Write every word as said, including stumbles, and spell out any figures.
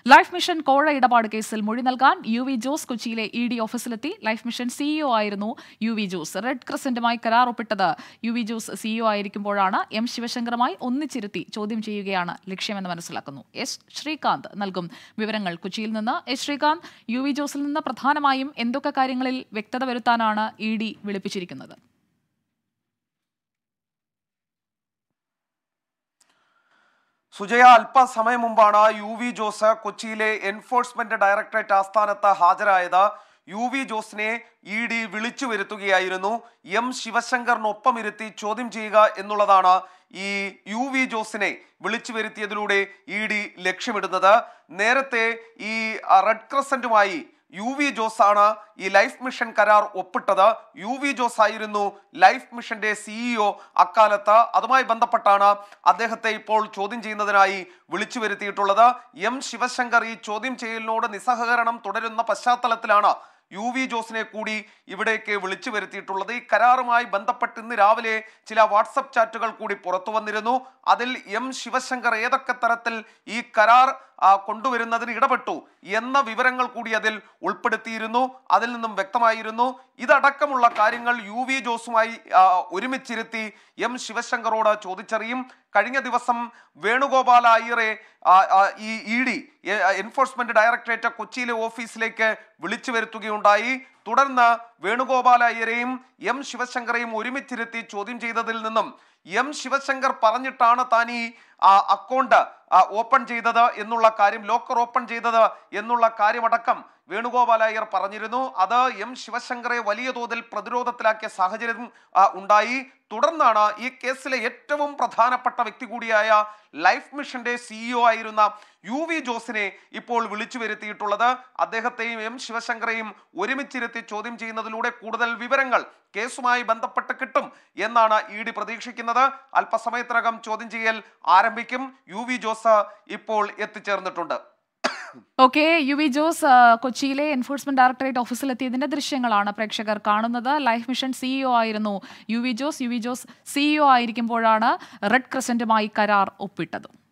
Life mission കോഴ ഇടപാട് കേസിൽ മൊഴി നൽകാൻ യു വി ജോസ് കൊച്ചിയിലെ ഇ ഡി ഓഫീസിലെത്തി. ലൈഫ് മിഷൻ സിഇഒ ആയിരുന്നു യു വി ജോസ്. റെഡ് ക്രസന്റുമായി കരാർ ഒപ്പിട്ടത് യു വി ജോസ് സിഇഒ ആയിരിക്കുമ്പോഴാണ്. എം ശിവശങ്കറുമായി ഒന്നിച്ചിരുത്തി ചോദ്യം ചെയ്യുകയാണ് ലക്ഷ്യമെന്ന് മനസ്സിലാക്കുന്നു. എസ് ശ്രീകാന്ത് നൽകും വിവരങ്ങൾ കൊച്ചിയിൽ നിന്ന്. എസ് ശ്രീകാന്ത്, യു വി ജോസിൽ നിന്ന് പ്രധാനമായും എന്തൊക്കെ കാര്യങ്ങളിൽ വ്യക്തത വരുത്താനാണ് ഇ ഡി വിളിപ്പിച്ചിരിക്കുന്നത്? സുജയ, അല്പസമയം മുമ്പാണ് യു വി ജോസ് കൊച്ചിയിലെ എൻഫോഴ്സ്മെന്റ് ഡയറക്ടറേറ്റ് ആസ്ഥാനത്ത് ഹാജരായത്. യു വി ജോസിനെ ഇ ഡി വിളിച്ചു വരുത്തുകയായിരുന്നു. എം ശിവശങ്കറിനൊപ്പം ഇരുത്തി ചോദ്യം ചെയ്യുക എന്നുള്ളതാണ് ഈ യു വി ജോസിനെ വിളിച്ചു വരുത്തിയതിലൂടെ ഇ ഡി ലക്ഷ്യമിടുന്നത്. നേരത്തെ ഈ റെഡ് ക്രസന്റുമായി യു വി ജോസ് ആണ് ഈ ലൈഫ് മിഷൻ കരാർ ഒപ്പിട്ടത്. യു വി ജോസ് ആയിരുന്നു ലൈഫ് മിഷന്റെ സിഇഒ അക്കാലത്ത്. അതുമായി ബന്ധപ്പെട്ടാണ് അദ്ദേഹത്തെ ഇപ്പോൾ ചോദ്യം ചെയ്യുന്നതിനായി വിളിച്ചു വരുത്തിയിട്ടുള്ളത്. എം ശിവശങ്കർ ഈ ചോദ്യം ചെയ്യലിനോട് നിസ്സഹകരണം തുടരുന്ന പശ്ചാത്തലത്തിലാണ് യു വി ജോസിനെ കൂടി ഇവിടേക്ക് വിളിച്ചു വരുത്തിയിട്ടുള്ളത്. ഈ കരാറുമായി ബന്ധപ്പെട്ട് ഇന്ന് രാവിലെ ചില വാട്സപ്പ് ചാറ്റുകൾ കൂടി പുറത്തു വന്നിരുന്നു. അതിൽ എം ശിവശങ്കർ ഏതൊക്കെ തരത്തിൽ ഈ കരാർ കൊണ്ടുവരുന്നതിന് ഇടപെട്ടു എന്ന വിവരങ്ങൾ കൂടി അതിൽ ഉൾപ്പെടുത്തിയിരുന്നു. അതിൽ നിന്നും വ്യക്തമായിരുന്നു ഇതടക്കമുള്ള കാര്യങ്ങൾ യു വി ജോസുമായി ഒരുമിച്ചിരുത്തി എം ശിവശങ്കറോട് ചോദിച്ചറിയും. കഴിഞ്ഞ ദിവസം വേണുഗോപാൽ അയ്യരെ ഈ ഇ ഡി എൻഫോഴ്സ്മെന്റ് ഡയറക്ടറേറ്റ് കൊച്ചിയിലെ ഓഫീസിലേക്ക് വിളിച്ചു വരുത്തുകയുണ്ടായി. തുടർന്ന് വേണുഗോപാൽ അയ്യരെയും എം ശിവശങ്കറെയും ഒരുമിച്ചിരുത്തി ചോദ്യം ചെയ്തതിൽ നിന്നും എം ശിവശങ്കർ പറഞ്ഞിട്ടാണ് താൻ ഈ അക്കൗണ്ട് ഓപ്പൺ ചെയ്തത് എന്നുള്ള കാര്യം, ലോക്കർ ഓപ്പൺ ചെയ്തത് എന്നുള്ള കാര്യമടക്കം വേണുഗോപാൽ അയ്യർ പറഞ്ഞിരുന്നു. അത് എം ശിവശങ്കറെ വലിയ തോതിൽ പ്രതിരോധത്തിലാക്കിയ സാഹചര്യം ഉണ്ടായി. തുടർന്നാണ് ഈ കേസിലെ ഏറ്റവും പ്രധാനപ്പെട്ട വ്യക്തി കൂടിയായ ലൈഫ് മിഷന്റെ സിഇഒ ആയിരുന്ന യു വി ജോസിനെ ഇപ്പോൾ വിളിച്ചു വരുത്തിയിട്ടുള്ളത്. അദ്ദേഹത്തെയും എം ശിവശങ്കറെയും ഒരുമിച്ചിരുത്തി ചോദ്യം ചെയ്യുന്നതിലൂടെ കൂടുതൽ വിവരങ്ങൾ കേസുമായി ബന്ധപ്പെട്ട് കിട്ടും എന്നാണ് ഇ ഡി പ്രതീക്ഷിക്കുന്നത്. അല്പസമയത്തിനകം ചോദ്യം ചെയ്യൽ ആരംഭിക്കും. യു വി ജോസ് ഇപ്പോൾ എത്തിച്ചേർന്നിട്ടുണ്ട്. ഓക്കെ, യു വി ജോസ് കൊച്ചിയിലെ എൻഫോഴ്സ്മെന്റ് ഡയറക്ടറേറ്റ് ഓഫീസിലെത്തിയതിന്റെ ദൃശ്യങ്ങളാണ് പ്രേക്ഷകർ കാണുന്നത്. ലൈഫ് മിഷൻ സിഇഒ ആയിരുന്നു U V Jose. U V Jose CEO ആയിരിക്കുമ്പോഴാണ് റെഡ് ക്രസന്റുമായി കരാർ ഒപ്പിട്ടത്.